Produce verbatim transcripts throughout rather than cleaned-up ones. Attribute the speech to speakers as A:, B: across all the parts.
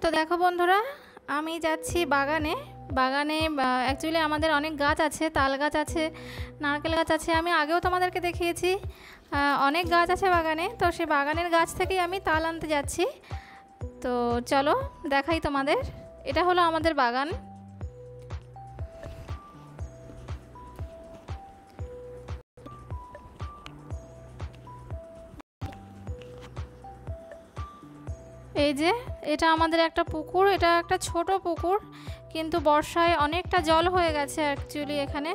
A: দেখো বন্ধুরা, আমি যাচ্ছি বাগানে। বাগানে অ্যাকচুয়ালি আমাদের অনেক গাছ আছে, তাল গাছ আছে, নারকেল গাছ আছে। আমি আগেও তোমাদেরকে দেখিয়েছি অনেক গাছ আছে বাগানে। তো সেই বাগানের গাছ থেকেই আমি তাল আনতে যাচ্ছি। তো চলো দেখাই তোমাদের। এটা হলো আমাদের বাগান। এই যে এটা আমাদের একটা পুকুর, এটা একটা ছোট পুকুর, কিন্তু বর্ষায় অনেকটা জল হয়ে গেছে অ্যাকচুয়ালি এখানে।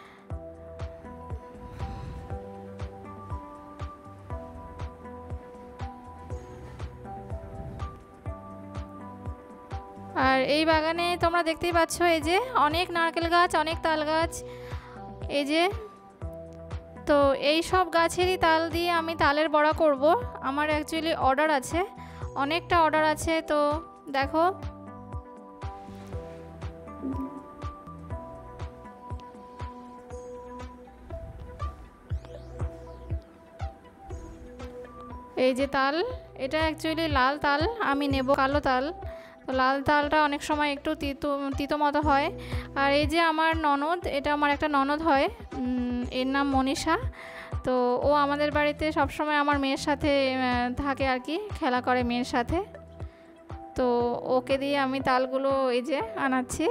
A: আর এই বাগানে তোমরা দেখতেই পাচ্ছ, এই যে অনেক নারকেল গাছ, অনেক তাল গাছ। এই যে তো এই সব গাছেরই তাল দিয়ে আমি তালের বড়া করব। আমার অ্যাকচুয়ালি অর্ডার আছে, অনেকটা অর্ডার আছে। তো দেখো এই যে তাল, এটা অ্যাকচুয়ালি লাল তাল, আমি নেব কালো তাল। তো লাল তালটা অনেক সময় একটু তিতো তিতো মতো হয়। আর এই যে আমার ননদ, এটা আমার একটা ননদ হয়, এর নাম মনীষা। তো ও আমাদের বাড়িতে সবসময় আমার মেয়ের সাথে থাকে আর কি, খেলা করে মেয়ের সাথে। তো ওকে দিয়ে আমি তালগুলো এই যে আনাচ্ছি।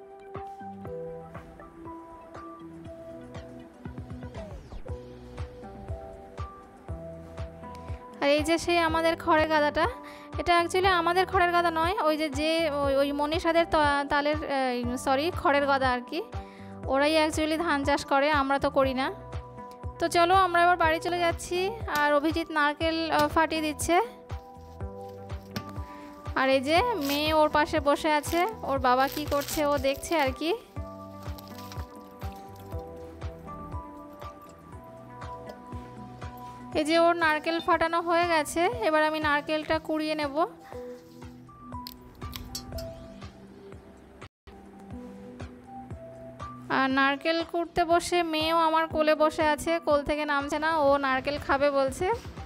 A: আর এই যে সেই আমাদের খড়ের গাদাটা, এটা অ্যাকচুয়ালি আমাদের খড়ের গাদা নয়, ওই যে যে ওই মনীষাদের তালের সরি খড়ের গাদা আর কি। ওরাই অ্যাকচুয়ালি ধান চাষ করে, আমরা তো করি না। তো চলো আমরা এবার বাড়ি চলে যাচ্ছি। আর অভিজিৎ নারকেল ফাটিয়ে দিচ্ছে। আর এই যে মেয়ে ওর পাশে বসে আছে, ওর বাবা কি করছে ও দেখছে আর কি। এই যে ওর নারকেল ফাটানো হয়ে গেছে, এবার আমি নারকেলটা কুড়িয়ে নেব। আর নারকেল কুড়তে বসে মেয়েও আমার কোলে বসে আছে, কোল থেকে নামছে না, ও নারকেল খাবে বলছে।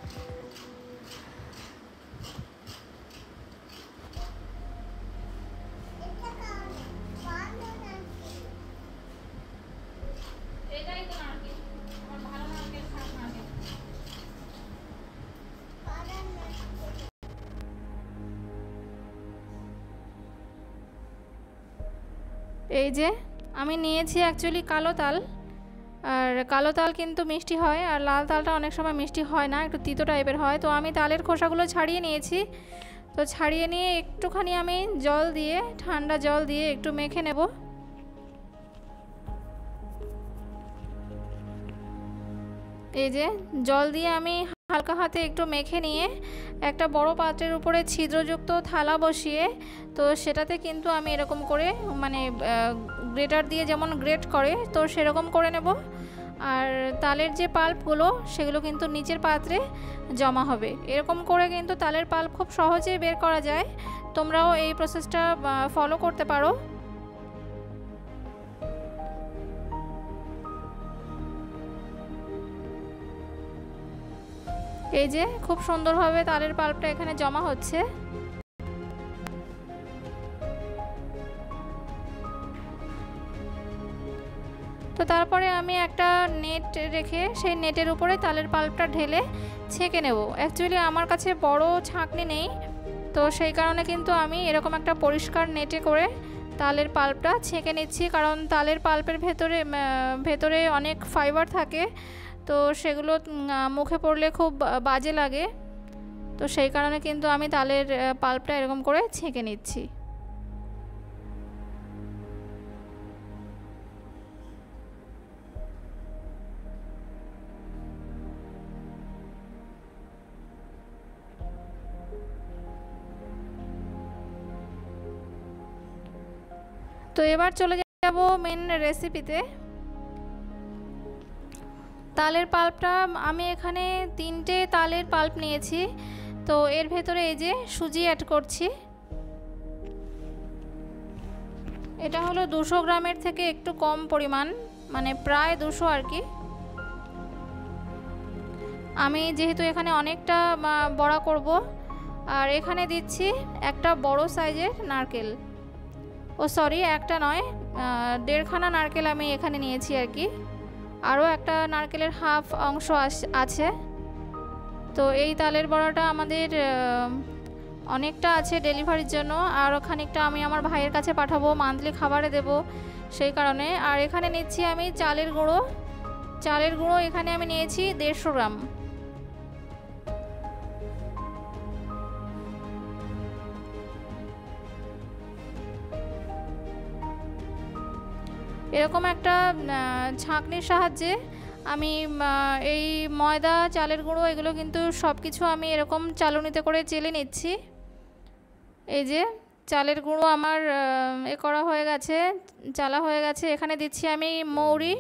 A: এই যে আমি নিয়েছি অ্যাকচুয়ালি কালো তাল। আর কালো তাল কিন্তু মিষ্টি হয়, আর লাল তালটা অনেক সময় মিষ্টি হয় না, একটু তিতো টাইপের হয়। তো আমি তালের খোসাগুলো ছাড়িয়ে নিয়েছি। তো ছাড়িয়ে নিয়ে একটুখানি আমি জল দিয়ে, ঠান্ডা জল দিয়ে একটু মেখে নেব। এই যে জল দিয়ে আমি হালকা হাতে একটু মেখে নিয়ে একটা বড় পাত্রের উপরে ছিদ্রযুক্ত থালা বসিয়ে, তো সেটাতে কিন্তু আমি এরকম করে মানে গ্রেটার দিয়ে যেমন গ্রেট করে, তো সেরকম করে নেব। আর তালের যে পাল্পগুলো সেগুলো কিন্তু নিচের পাত্রে জমা হবে। এরকম করে কিন্তু তালের পাল্প খুব সহজেই বের করা যায়। তোমরাও এই প্রসেসটা ফলো করতে পারো। এই যে খুব সুন্দরভাবে তালের পাল্পটা এখানে জমা হচ্ছে। তো তারপরে আমি একটা নেট রেখে সেই নেটের উপরে তালের পাল্পটা ঢেলে ছেঁকে নেব। অ্যাকচুয়ালি আমার কাছে বড় ছাঁকনি নেই, তো সেই কারণে কিন্তু আমি এরকম একটা পরিষ্কার নেটে করে তালের পাল্পটা ছেঁকে নিচ্ছি। কারণ তালের পাল্পের ভেতরে ভেতরে অনেক ফাইবার থাকে, তো সেগুলো মুখে পড়লে খুব বাজে লাগে। তো সেই কারণে কিন্তু আমি তালের পাল্পটা এরকম করে ছেঁকে নিচ্ছি। তো এবার চলে যাব মেন রেসিপিতে। তালের পাল্পটা আমি এখানে তিনটে তালের পাল্প নিয়েছি। তো এর ভেতরে এই যে সুজি অ্যাড করছি। এটা হলো দুশো গ্রামের থেকে একটু কম পরিমাণ, মানে প্রায় দুশো আর কি। আমি যেহেতু এখানে অনেকটা বড়া করব, আর এখানে দিচ্ছি একটা বড় সাইজের নারকেল, ও সরি একটা নয়, দেড়খানা নারকেল আমি এখানে নিয়েছি আর কি। আরও একটা নারকেলের হাফ অংশ আছে। তো এই তালের বড়াটা আমাদের অনেকটা আছে ডেলিভারির জন্য, আর খানিকটা আমি আমার ভাইয়ের কাছে পাঠাবো, মান্থলি খাবারে দেব সেই কারণে। আর এখানে নিচ্ছি আমি চালের গুঁড়ো, চালের গুঁড়ো এখানে আমি নিয়েছি দেড়শো গ্রাম। এরকম একটা ছাঁকনির সাহায্যে আমি এই ময়দা, চালের গুঁড়ো এগুলো কিন্তু সব কিছু আমি এরকম চালনিতে করে চেলে নিচ্ছি। এই যে চালের গুঁড়ো আমার এ করা হয়ে গেছে, চালা হয়ে গেছে। এখানে দিচ্ছি আমি মৌরি,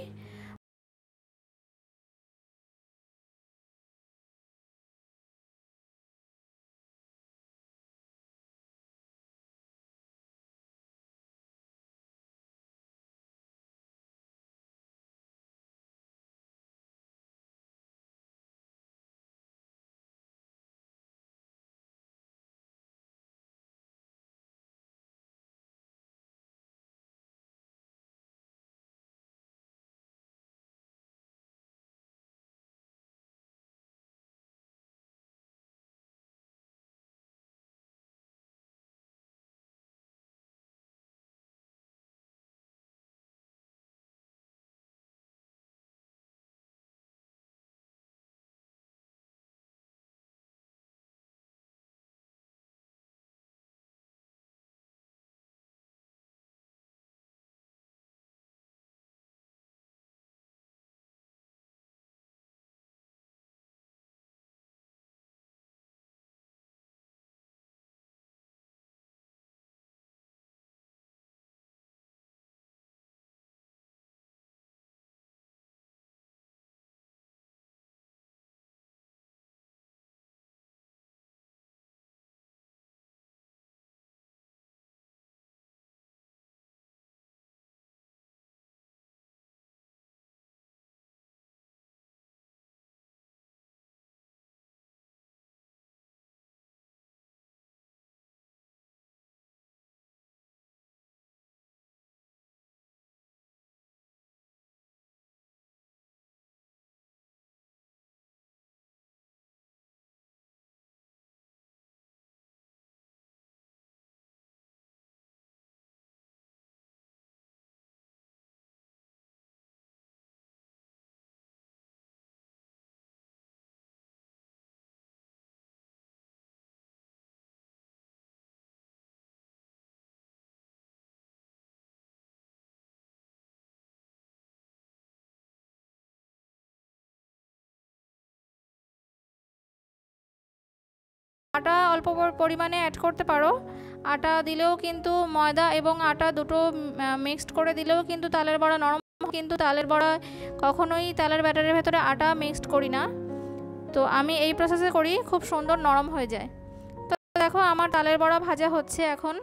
A: আটা অল্প পরিমাণে অ্যাড করতে পারো। আটা দিলেও কিন্তু ময়দা এবং আটা দুটো মিক্সড করে দিলেও কিন্তু তালের বড়া নরম, কিন্তু তালের বড়া কখনোই তালের ব্যাটারের ভেতরে আটা মিক্সড করি না, তো আমি এই প্রসেসে করি, খুব সুন্দর নরম হয়ে যায়। তো দেখো আমার তালের বড়া ভাজা হচ্ছে এখন,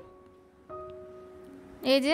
A: এই যে,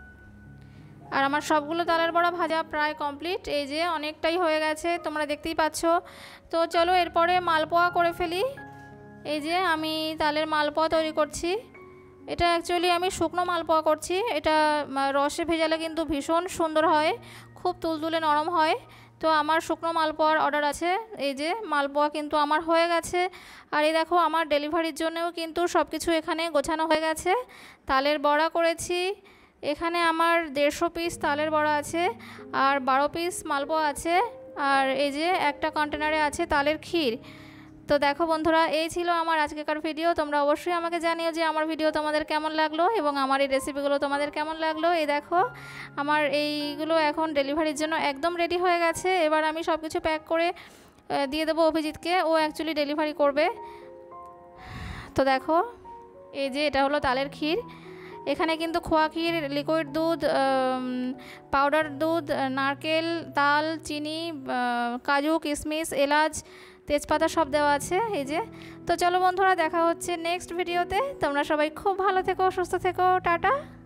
A: আর আমার সবগুলো তালের বড়া ভাজা প্রায় কমপ্লিট। এই যে অনেকটাই হয়ে গেছে, তোমরা দেখতেই পাচ্ছ। তো চলো এরপরে মালপোয়া করে ফেলি। এই যে আমি তালের মালপোয়া তৈরি করছি। এটা অ্যাকচুয়ালি আমি শুকনো মালপোয়া করছি, এটা রসে ভেজালে কিন্তু ভীষণ সুন্দর হয়, খুব তুলতুলে নরম হয়। তো আমার শুকনো মালপোয়ার অর্ডার আছে। এই যে মালপোয়া কিন্তু আমার হয়ে গেছে। আর এই দেখো আমার ডেলিভারির জন্যও কিন্তু সব কিছু এখানে গোছানো হয়ে গেছে। তালের বড়া করেছি, এখানে আমার দেড়শো পিস তালের বড়া আছে, আর বারো পিস মালপোয়া আছে, আর এই যে একটা কন্টেনারে আছে তালের ক্ষীর। তো দেখো বন্ধুরা, এই ছিল আমার আজকেকার ভিডিও। তোমরা অবশ্যই আমাকে জানিও যে আমার ভিডিও তোমাদের কেমন লাগলো এবং আমার এই রেসিপিগুলো তোমাদের কেমন লাগলো। এই দেখো আমার এইগুলো এখন ডেলিভারির জন্য একদম রেডি হয়ে গেছে। এবার আমি সব কিছু প্যাক করে দিয়ে দেবো অভিজিৎকে, ও অ্যাকচুয়ালি ডেলিভারি করবে। তো দেখো এই যে এটা হলো তালের ক্ষীর। এখানে কিন্তু খোয়া ক্ষীর, লিকুইড দুধ, পাউডার দুধ, নারকেল, তাল, চিনি, কাজু, কিশমিশ, এলাচ, তেজপাতা সব দেওয়া আছে। এই যে, তো চলো বন্ধুরা দেখা হচ্ছে নেক্সট ভিডিওতে। তোমরা সবাই খুব ভালো থেকো, সুস্থ থেকো, টাটা।